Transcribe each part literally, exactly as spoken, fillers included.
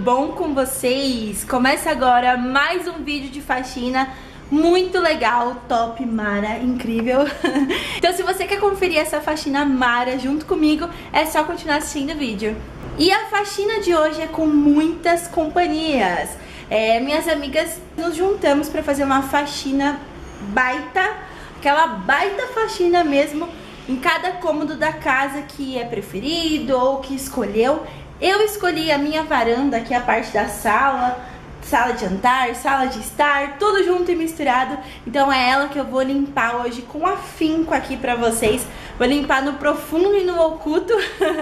bom com vocês? Começa agora mais um vídeo de faxina muito legal, top, mara, incrível. Então se você quer conferir essa faxina mara junto comigo, é só continuar assistindo o vídeo. E a faxina de hoje é com muitas companhias. É, minhas amigas nos juntamos para fazer uma faxina baita, aquela baita faxina mesmo, em cada cômodo da casa que é preferido ou que escolheu. Eu escolhi a minha varanda, que é a parte da sala, sala de jantar, sala de estar, tudo junto e misturado. Então é ela que eu vou limpar hoje com afinco aqui pra vocês. Vou limpar no profundo e no oculto.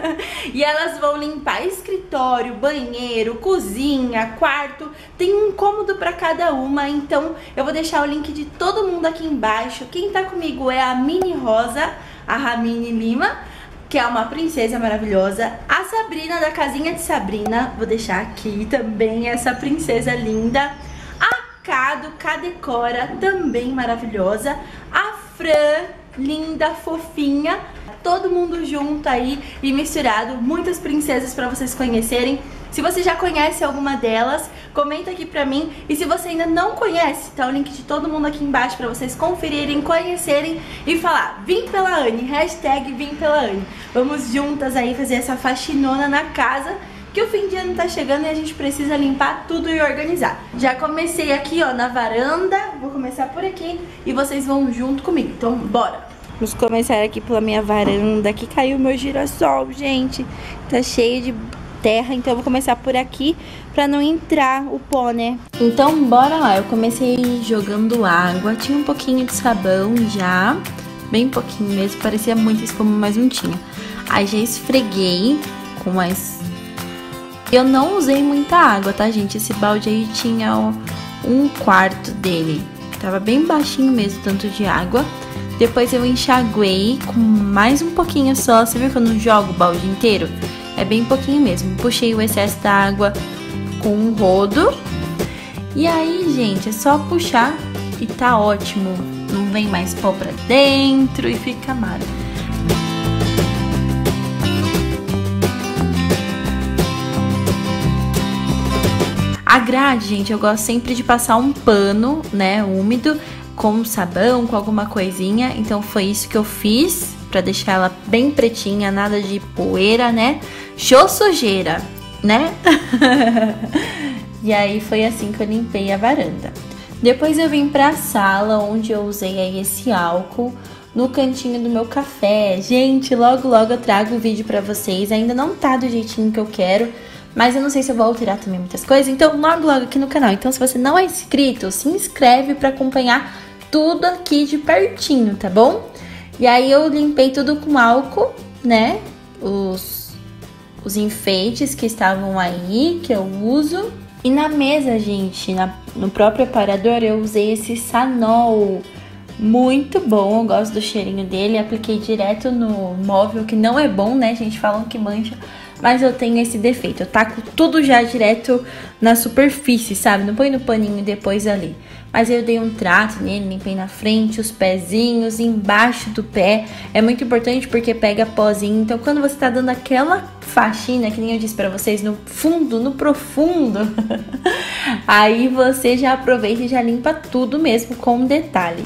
E elas vão limpar escritório, banheiro, cozinha, quarto. Tem um cômodo pra cada uma, então eu vou deixar o link de todo mundo aqui embaixo. Quem tá comigo é a Mini Rosa, a Ramine Lima, que é uma princesa maravilhosa. A Sabrina, da casinha de Sabrina, vou deixar aqui também essa princesa linda. A Cado, Cadecora, também maravilhosa. A Fran, linda, fofinha. Todo mundo junto aí e misturado. Muitas princesas pra vocês conhecerem. Se você já conhece alguma delas, comenta aqui pra mim. E se você ainda não conhece, tá o link de todo mundo aqui embaixo pra vocês conferirem, conhecerem e falar: vim pela Anne, hashtag vim pela Anne. Vamos juntas aí fazer essa faxinona na casa, que o fim de ano tá chegando e a gente precisa limpar tudo e organizar. Já comecei aqui, ó, na varanda. Vou começar por aqui e vocês vão junto comigo. Então, bora! Vamos começar aqui pela minha varanda. Aqui caiu meu girassol, gente. Tá cheio de terra, então eu vou começar por aqui pra não entrar o pó, né? Então bora lá, eu comecei jogando água, tinha um pouquinho de sabão já, bem pouquinho mesmo, parecia muita espuma, mas não tinha. Aí já esfreguei com mais... Eu não usei muita água, tá, gente? Esse balde aí tinha um quarto dele, tava bem baixinho mesmo, tanto de água. Depois eu enxaguei com mais um pouquinho só, você viu que eu não jogo o balde inteiro? É bem pouquinho mesmo. Puxei o excesso da água com um rodo. E aí, gente, é só puxar e tá ótimo. Não vem mais pó pra dentro e fica mara. A grade, gente, eu gosto sempre de passar um pano, né, úmido, com sabão, com alguma coisinha. Então foi isso que eu fiz, pra deixar ela bem pretinha, nada de poeira, né? Show sujeira, né? E aí foi assim que eu limpei a varanda. Depois eu vim pra sala, onde eu usei aí esse álcool no cantinho do meu café. Gente, logo logo eu trago o vídeo pra vocês. Ainda não tá do jeitinho que eu quero, mas eu não sei se eu vou alterar também muitas coisas. Então logo logo aqui no canal. Então se você não é inscrito, se inscreve pra acompanhar tudo aqui de pertinho, tá bom? E aí eu limpei tudo com álcool, né? Os, os enfeites que estavam aí, que eu uso. E na mesa, gente, na, no próprio aparador, eu usei esse Sanol. Muito bom, eu gosto do cheirinho dele. Apliquei direto no móvel, que não é bom, né, gente? Falam que mancha, mas eu tenho esse defeito. Eu taco tudo já direto na superfície, sabe? Não põe no paninho depois ali. Mas eu dei um trato nele, limpei na frente, os pezinhos, embaixo do pé. É muito importante porque pega pozinho. Então quando você tá dando aquela faxina, que nem eu disse pra vocês, no fundo, no profundo, aí você já aproveita e já limpa tudo mesmo com detalhe.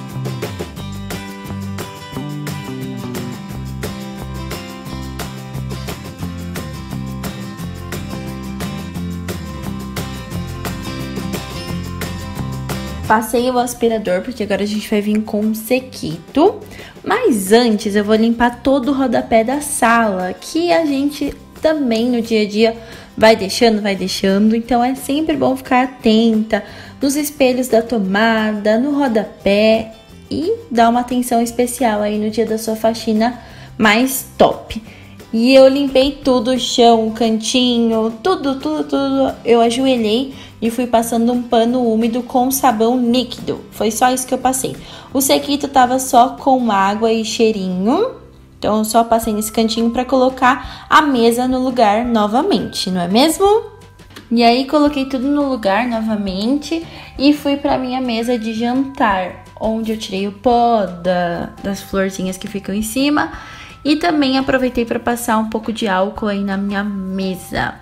Passei o aspirador, porque agora a gente vai vir com um sequito. Mas antes eu vou limpar todo o rodapé da sala, que a gente também no dia a dia vai deixando, vai deixando. Então é sempre bom ficar atenta nos espelhos da tomada, no rodapé e dar uma atenção especial aí no dia da sua faxina mais top. E eu limpei tudo, o chão, o cantinho, tudo, tudo, tudo. Eu ajoelhei e fui passando um pano úmido com sabão líquido. Foi só isso que eu passei. O sequito tava só com água e cheirinho. Então eu só passei nesse cantinho para colocar a mesa no lugar novamente, não é mesmo? E aí coloquei tudo no lugar novamente e fui para minha mesa de jantar, onde eu tirei o pó da, das florzinhas que ficam em cima. E também aproveitei para passar um pouco de álcool aí na minha mesa.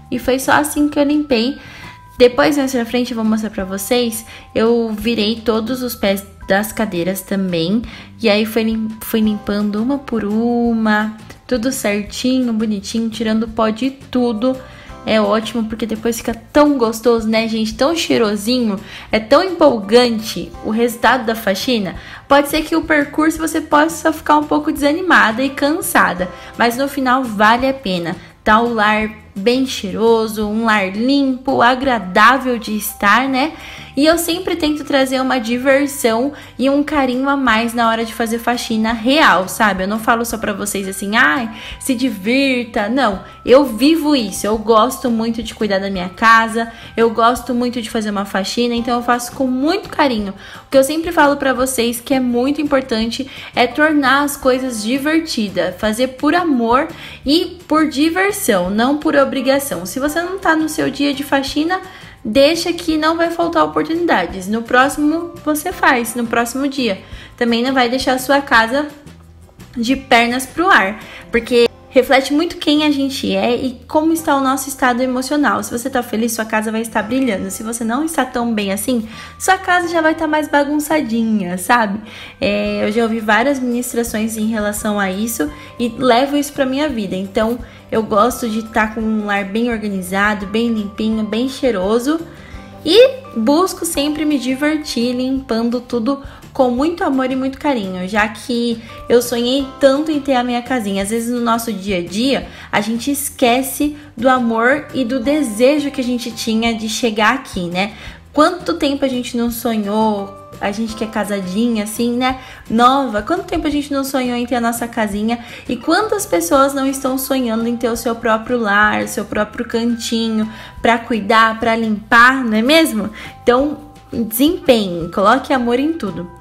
e foi só assim que eu limpei. Depois, mais pra frente, eu vou mostrar pra vocês, eu virei todos os pés das cadeiras também, e aí fui, lim fui limpando uma por uma, tudo certinho, bonitinho, tirando o pó de tudo. É ótimo, porque depois fica tão gostoso, né, gente? Tão cheirosinho, é tão empolgante o resultado da faxina. Pode ser que o percurso você possa ficar um pouco desanimada e cansada, mas no final vale a pena. Tá o lar bem cheiroso, um lar limpo, agradável de estar, né? E eu sempre tento trazer uma diversão e um carinho a mais na hora de fazer faxina real, sabe? Eu não falo só pra vocês assim, ai, se divirta. Não, eu vivo isso, eu gosto muito de cuidar da minha casa, eu gosto muito de fazer uma faxina, então eu faço com muito carinho. O que eu sempre falo pra vocês que é muito importante é tornar as coisas divertidas, fazer por amor e por diversão, não por obrigação. Se você não tá no seu dia de faxina, deixa que não vai faltar oportunidades. No próximo você faz, no próximo dia. Também não vai deixar a sua casa de pernas pro ar, porque reflete muito quem a gente é e como está o nosso estado emocional. Se você tá feliz, sua casa vai estar brilhando. Se você não está tão bem assim, sua casa já vai estar mais bagunçadinha, sabe? É, eu já ouvi várias ministrações em relação a isso e levo isso pra minha vida. Então, eu gosto de estar com um lar bem organizado, bem limpinho, bem cheiroso. E busco sempre me divertir limpando tudo com muito amor e muito carinho, já que eu sonhei tanto em ter a minha casinha. Às vezes no nosso dia a dia, a gente esquece do amor e do desejo que a gente tinha de chegar aqui, né? Quanto tempo a gente não sonhou, a gente que é casadinha assim, né, nova, quanto tempo a gente não sonhou em ter a nossa casinha e quantas pessoas não estão sonhando em ter o seu próprio lar, seu próprio cantinho para cuidar, para limpar, não é mesmo? Então, desempenhe, coloque amor em tudo.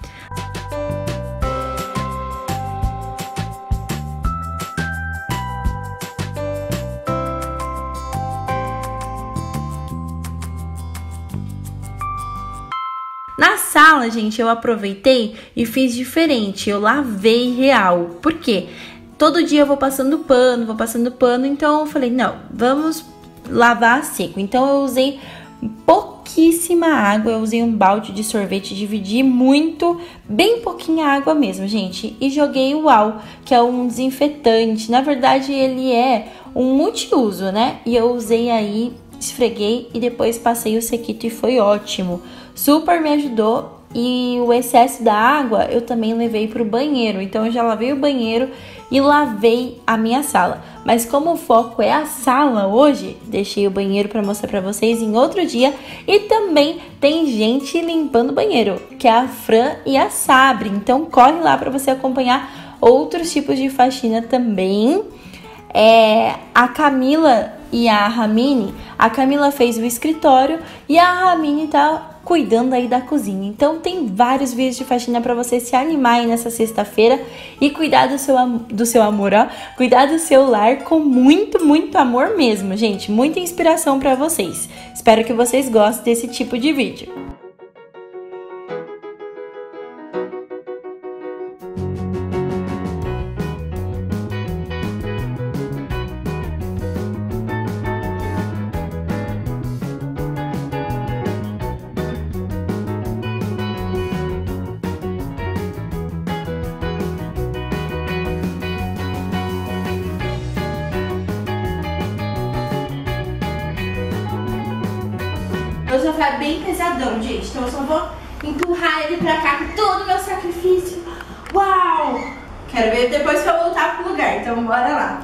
Na sala, gente, eu aproveitei e fiz diferente, eu lavei real. Por quê? Todo dia eu vou passando pano, vou passando pano, então eu falei, não, vamos lavar a seco. Então eu usei pouquíssima água, eu usei um balde de sorvete, dividi muito, bem pouquinha água mesmo, gente. E joguei o Uau, que é um desinfetante. Na verdade, ele é um multiuso, né? E eu usei aí, esfreguei e depois passei o sequito e foi ótimo. Super me ajudou e o excesso da água eu também levei para o banheiro. Então eu já lavei o banheiro e lavei a minha sala. Mas como o foco é a sala hoje, deixei o banheiro para mostrar para vocês em outro dia. E também tem gente limpando o banheiro, que é a Fran e a Sabre. Então corre lá para você acompanhar outros tipos de faxina também. É, a Camila e a Ramine, a Camila fez o escritório e a Ramine tá cuidando aí da cozinha. Então tem vários vídeos de faxina para você se animar aí nessa sexta-feira e cuidar do seu, do seu amor, ó, cuidar do seu lar com muito, muito amor mesmo, gente. Muita inspiração para vocês. Espero que vocês gostem desse tipo de vídeo. O sofá é bem pesadão, gente, então eu só vou empurrar ele pra cá com todo o meu sacrifício. Uau! Quero ver depois que eu voltar pro lugar, então bora lá.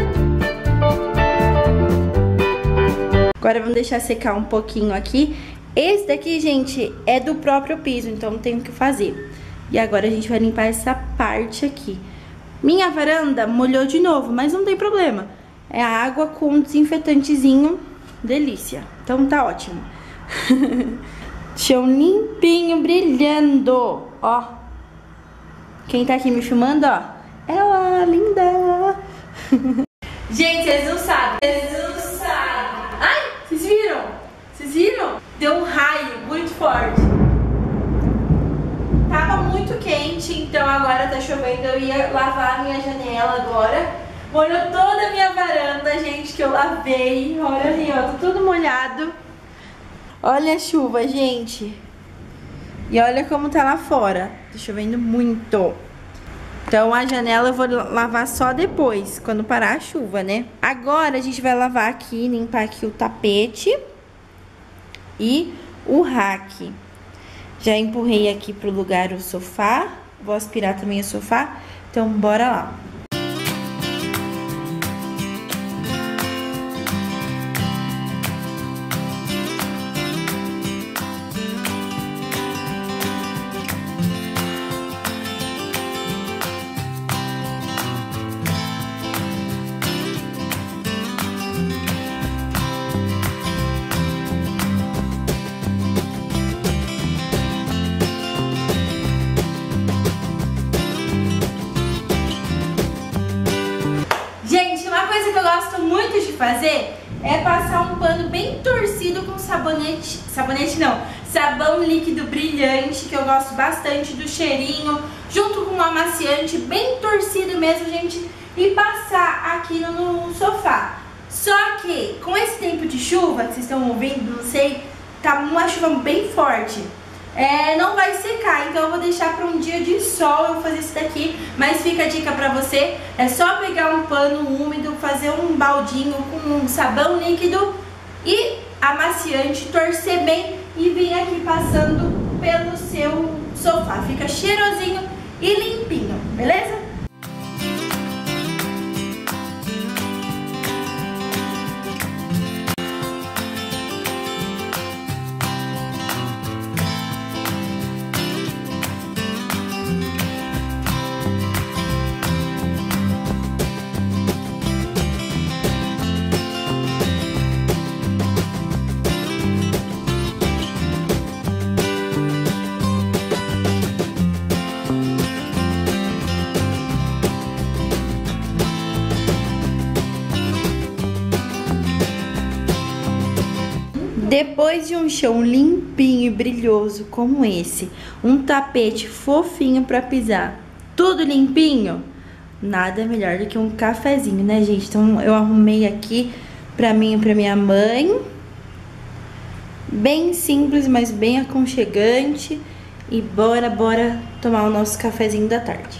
Agora vamos deixar secar um pouquinho aqui. Esse daqui, gente, é do próprio piso, então não tem o que fazer. E agora a gente vai limpar essa parte aqui. Minha varanda molhou de novo, mas não tem problema. É a água com um desinfetantezinho, delícia. Então tá ótimo. Chão limpinho, brilhando, ó. Quem tá aqui me filmando, ó, ela, linda. Gente, vocês não sabem, vocês não sabem. Ai, vocês viram? Vocês viram? Deu um raio muito forte. Tava muito quente, então agora tá chovendo. Eu ia lavar a minha janela agora. Molhou toda a minha varanda, gente, que eu lavei. Olha ali, ó, tá tudo molhado. Olha a chuva, gente. E olha como tá lá fora. Tá chovendo muito. Então a janela eu vou lavar só depois, quando parar a chuva, né? Agora a gente vai lavar aqui, limpar aqui o tapete e o rack. Já empurrei aqui pro lugar o sofá. Vou aspirar também o sofá. Então bora lá. Muito de fazer é passar um pano bem torcido com sabonete, sabonete não, sabão líquido brilhante, que eu gosto bastante do cheirinho, junto com um amaciante bem torcido mesmo, gente, e passar aqui no, no sofá. Só que com esse tempo de chuva que vocês estão ouvindo, não sei, tá uma chuva bem forte. É, não vai secar, então eu vou deixar para um dia de sol eu fazer isso daqui. Mas fica a dica para você, é só pegar um pano úmido, fazer um baldinho com um sabão líquido e amaciante, torcer bem e vir aqui passando pelo seu sofá. Fica cheirosinho e limpinho, beleza? Depois de um chão limpinho e brilhoso como esse, um tapete fofinho pra pisar, tudo limpinho, nada melhor do que um cafezinho, né, gente? Então eu arrumei aqui pra mim e pra minha mãe, bem simples, mas bem aconchegante. E bora, bora tomar o nosso cafezinho da tarde.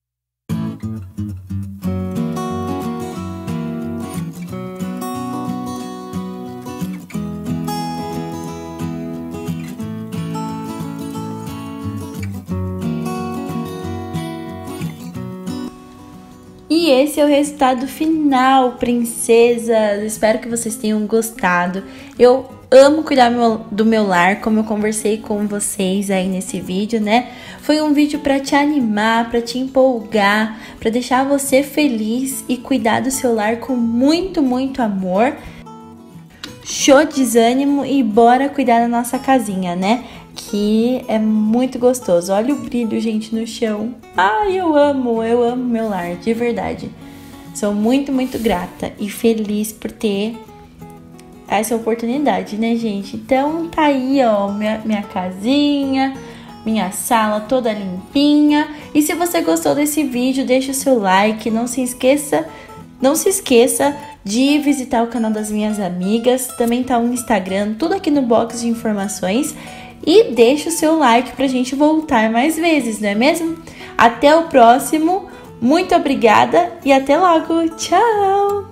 E esse é o resultado final, princesas. Espero que vocês tenham gostado. Eu amo cuidar meu, do meu lar, como eu conversei com vocês aí nesse vídeo, né? Foi um vídeo para te animar, para te empolgar, para deixar você feliz e cuidar do seu lar com muito, muito amor. Show de desânimo e bora cuidar da nossa casinha, né? Que é muito gostoso. Olha o brilho, gente, no chão. Ai, eu amo, eu amo meu lar, de verdade. Sou muito, muito grata e feliz por ter essa oportunidade, né, gente? Então, tá aí, ó, minha, minha casinha, minha sala toda limpinha. E se você gostou desse vídeo, deixa o seu like. Não se esqueça, não se esqueça de visitar o canal das minhas amigas. Também tá o Instagram, tudo aqui no box de informações. E deixa o seu like pra gente voltar mais vezes, não é mesmo? Até o próximo, muito obrigada e até logo, tchau!